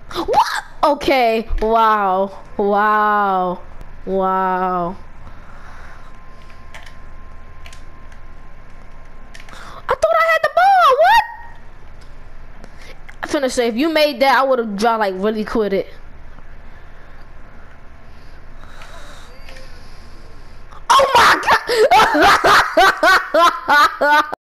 What? Okay. Wow. Wow. Wow. I thought I had the ball. What? I'm finna say if you made that, I would have dropped like really quit it. Oh my god!